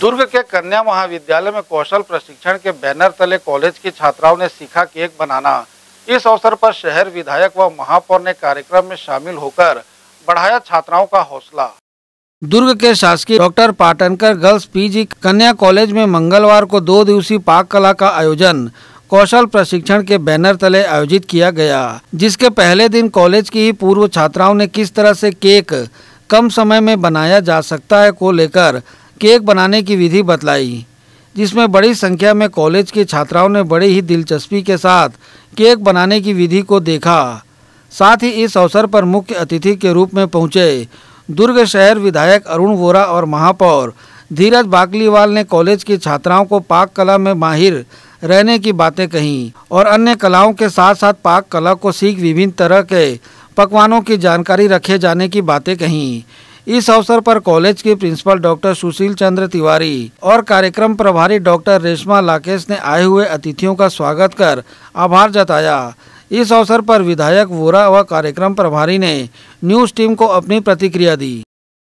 दुर्ग के कन्या महाविद्यालय में कौशल प्रशिक्षण के बैनर तले कॉलेज की छात्राओं ने सीखा केक बनाना। इस अवसर पर शहर विधायक व महापौर ने कार्यक्रम में शामिल होकर बढ़ाया छात्राओं का हौसला। दुर्ग के शासकीय डॉक्टर पाटनकर गर्ल्स पीजी कन्या कॉलेज में मंगलवार को 2 दिवसीय पाक कला का आयोजन कौशल प्रशिक्षण के बैनर तले आयोजित किया गया, जिसके पहले दिन कॉलेज की ही पूर्व छात्राओं ने किस तरह से केक कम समय में बनाया जा सकता है को लेकर केक बनाने की विधि बतलाई, जिसमें बड़ी संख्या में कॉलेज की छात्राओं ने बड़ी ही दिलचस्पी के साथ केक बनाने की विधि को देखा। साथ ही इस अवसर पर मुख्य अतिथि के रूप में पहुंचे दुर्ग शहर विधायक अरुण वोरा और महापौर धीरज बाकलीवाल ने कॉलेज की छात्राओं को पाक कला में माहिर रहने की बातें कहीं और अन्य कलाओं के साथ साथ पाक कला को सीख विभिन्न तरह के पकवानों की जानकारी रखे जाने की बातें कहीं। इस अवसर पर कॉलेज के प्रिंसिपल डॉक्टर सुशील चंद्र तिवारी और कार्यक्रम प्रभारी डॉक्टर रेशमा लाकेश ने आए हुए अतिथियों का स्वागत कर आभार जताया। इस अवसर पर विधायक वोरा व कार्यक्रम प्रभारी ने न्यूज टीम को अपनी प्रतिक्रिया दी।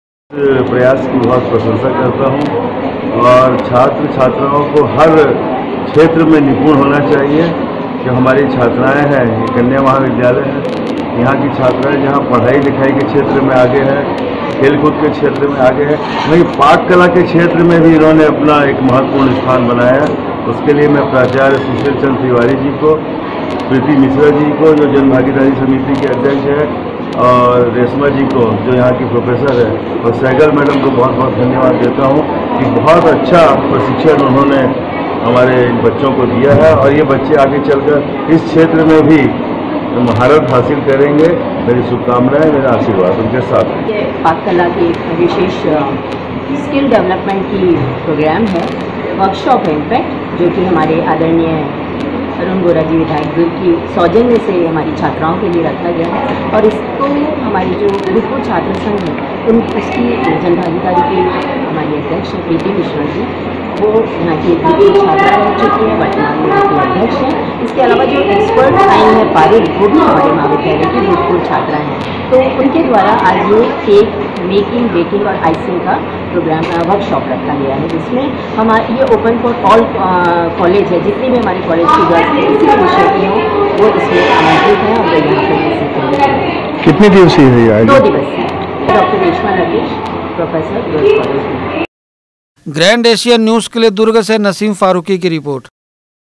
प्रयास की बहुत प्रशंसा करता हूं और छात्र छात्राओं को हर क्षेत्र में निपुण होना चाहिए। जो हमारी छात्राएं हैं, ये कन्या महाविद्यालय है, यहाँ की छात्राएं जहाँ पढ़ाई लिखाई के क्षेत्र में आगे है, खेलकूद के क्षेत्र में आगे है, वहीं पाक कला के क्षेत्र में भी इन्होंने अपना एक महत्वपूर्ण स्थान बनाया। उसके लिए मैं प्राचार्य सुशील चंद्र तिवारी जी को, प्रीति मिश्रा जी को जो जन भागीदारी समिति के अध्यक्ष है, और रेशमा जी को जो यहाँ की प्रोफेसर है, और सहगल मैडम को बहुत बहुत धन्यवाद देता हूँ कि बहुत अच्छा प्रशिक्षण उन्होंने हमारे इन बच्चों को दिया है और ये बच्चे आगे चलकर इस क्षेत्र में भी महारत हासिल करेंगे। मेरी शुभकामनाएं, मेरा आशीर्वाद उनके साथ है। ये पाक कला की एक विशेष स्किल डेवलपमेंट की प्रोग्राम है, वर्कशॉप है इनफैक्ट, जो कि हमारे आदरणीय अरुण वोरा जी विधायक दुर्ग की सौजन्य से हमारी छात्राओं के लिए रखा गया है। और इसको हमारी जो भूतपूर्व छात्र संघ है उसकी जन भागीदारी के हमारी अध्यक्ष प्रीति मिश्रा जी, वो यहाँ की भूतपूर्व छात्रा रह चुकी है, वर्तमान में उनके अध्यक्ष हैं। इसके अलावा जो एक्सपर्ट आइन है पारिल, वो भी हमारे महाविद्यालय की भूतपूर्व छात्रा हैं। तो उनके द्वारा आज ये केक मेकिंग, बेकिंग और आइसिंग का प्रोग्राम वर्कशॉप रखा गया है, जिसमें हमारे ये ओपन फॉर ऑल कॉलेज है, जितनी भी हमारे कॉलेज की गर्ल्स किसी भी विषय की हो वो इसमें आमंत्रित हैं और यहाँ पर सीखेंगे। कितने दिवसीय है ये? 2 दिवसीय। Doctor Reshma Lakesh, professor girls college में। ग्रैंड एशियन न्यूज़ के लिए दुर्ग से नसीम फारूकी की रिपोर्ट।